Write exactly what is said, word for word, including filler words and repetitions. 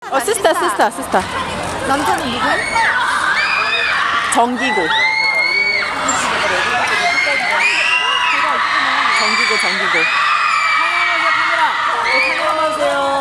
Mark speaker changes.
Speaker 1: 어, 시스타, 시스타, 시스타.
Speaker 2: 남자는 누구?
Speaker 1: 정기고. 정기고, 정기고.
Speaker 3: 카메라 마세요, 카메라. 네, 카메라 마세요.